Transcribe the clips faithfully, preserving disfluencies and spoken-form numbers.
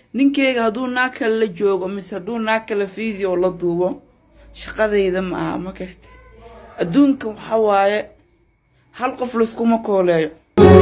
ninkeyga hadduu naag kale la joogo mise hadduu naag kale video la duubo shaqadayda ma aha ma kaste adduunka waxa waaye hal qof laskuma kooleeyo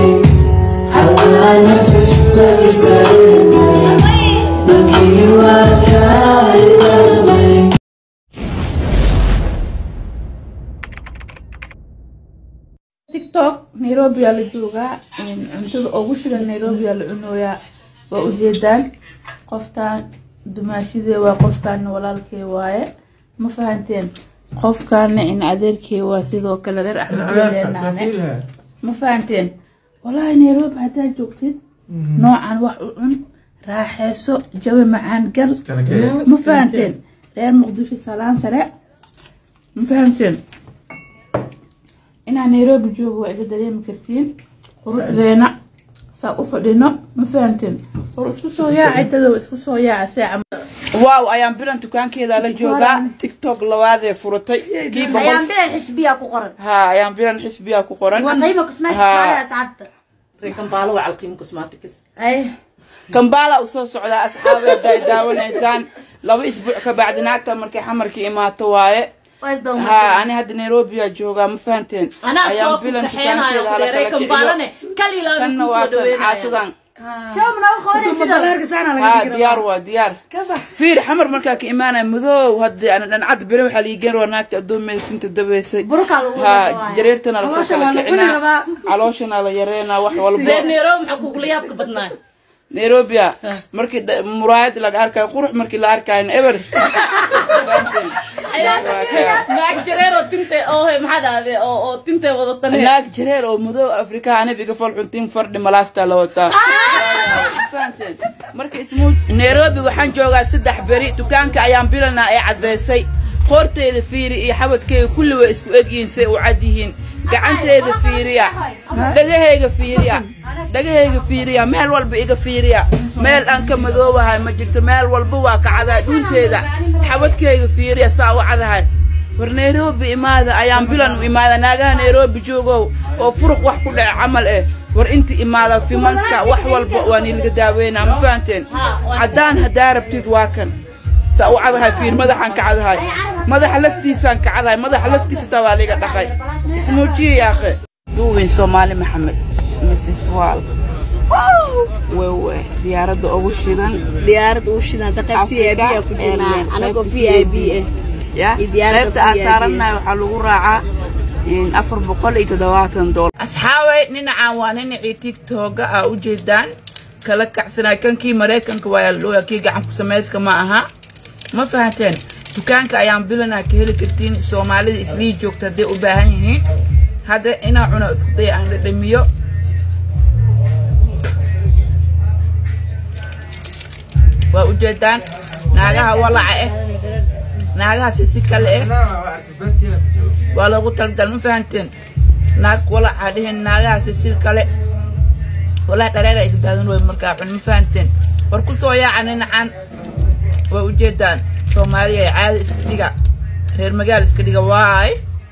TikTok Nairobi ala jooga in cuntada ugu shidan Nairobi ala cunooya waa u jeedaan qoftaan dumaashidee waa qofkaan walaalkay waaye ma fahanteen qofkaan in adeerkay waa sidoo kale reer Axmed Weeleenaane ma fahanteen wallahi Nairobi hadaa joogtid noocan wax u cun raaxeyso jawi macaan gal ma fahanteen reer Muqdisho salaan sare ma fahanteen ina Nairobi joogo waa iga dareemi kartiin quruxdeena saa u fadhino ma fahanteen war isku soo yaacay dad isku soo yaacay saaca waaw ayaan bilan dukaankeeda la joogaa TikTok lawaadee furatay ayaan bilan xisbiya ku qoran ha ayaan bilan xisbiya ku qoran waa qiimo cosmetics على سعادته Kampala waa qiimo cosmetics ay Kampala u soo socda asxaabeed ay daawanaysan laba isbuuc ka bacdi naagta markay xamarkii imaato waaye ها أنا هاد نيروبي جوجا مفهمتين أيام بيلن كانكيدا على كمبالة كلي لا كنواتن عاتدان شو من أخواني سيدا ها ديار وديار فير حمر مركاك إيمانا مذو وهدي أنا نعد بروح على يجين وناك تقدم من كنت دبيسي ها جريرتنا على سوشيال كعنا علوشنا على يرينا وح والبا نيروبي حقوق لياب كبدنا نيروبي مركي مرايد لك أركا قروح مركي لأركا إن إبر naag jareer oo tinte oo maxad aade oo oo tinte wada tan naag jareer oo mudo Afrikaan biga fal cuntin fardhi malaasta la wata faanteen markii ismu Nairobi waxaan joogaa saddex bari dukaanka ayaan bilana ay cadeysay qoorteeda fiiri iyo xabadkeeda kulli way isku egyiin say u cad yihiin gacanteeda fiiriya dhagahayga fiiriya dhagahayga fiiriya meel walba iga fiiriya meel aan ka madoobahay ma jirto meel walba waa ka cadaa dhunteeda xabadkeeda fiiriya saa u cadahay war Nairobi imaada ayaan bilan u imaada naagaha Nairobi joogo oo furuq wax ku dhac amal eh war inta imaada fimanka wax walba waan ilga daaweynaa ma fahanteen hadaan hadaa rabtid waa kan saa u cadahay fiir madaxan ka cadahay madaxa laftiisaan ka cadahay madaxa laftiisa taa liga dhaqay ismu jii akhi duwin Soomaali Maxamed Missus Wal wewe diyaaradda ugu shidan diyaaradda ugu shidan daqab V I P ku jirnaa anaga V I P eh ya diyaaradda asaarna waxa lagu raacaa in afar boqol iyo toddobaatan dollar asxaabay ninacaan waa ninacii TikTok ah u jeedaan kala kacsanay kankii Mareykanka waa loo kii gacan ku sameeyska ma aha ma fahanteen dukaanka ayaan bilana ka heli kartiin Soomaalida isli joogta haday u baahan yihiin hada ina cuno isku day aan dhamiyo waa u jeedaan naagaha walaca eh naagaha si kale eh waa lagu talgal ma fahanteen naag walaca dhihin naagaha si kale wala dhareera ay dadaan way markaa cun ma fahanteen war ku soo yaacana aan waa u jeedaan Soomaaliya caadi iska dhiga reer magaal iska dhiga waay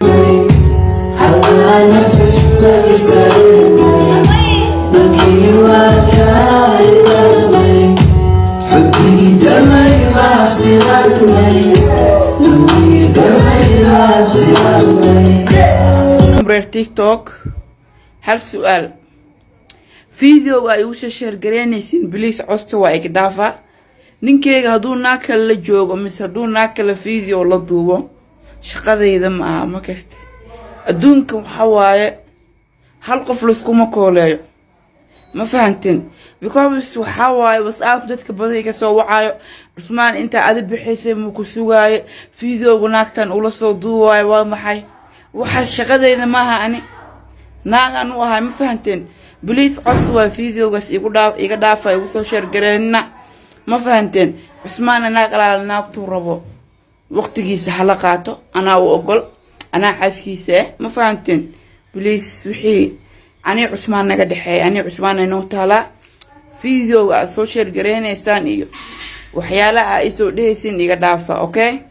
TikTok hal su'aal video ay u share gareynaysin please costa waa iga dhaafa ninkeyga hadduu naag kale la joogo mise hadduu naag kale video la duubo shaqadayda ma aha ma kaste adduunka waxa waaye hal qof laskuma kooleeyo ma fahanteen because waxa waaye WhatsApp dadka badayga soo wacayo Usmaan inta aad bixisay mu ku sugaayo video naagtan ula soo duuwaay waa maxay waxa shaqadayda ma aha ani naagan u ahay ma fahanteen please coswa videogas igu dhaaf iga dhaafa igu soo share gareena ما فهمتين عثمان أنا قال لنا كتوربو وقت جيس حلقاته أنا وأقول أنا حاسكيسه ما فهمتين بليس وحي أنا عثمان نقد حي أنا عثمان إنه طالع فيديو السوشيال جرينة ثانية وحيالا إيسو ده سين يقدافا أوكي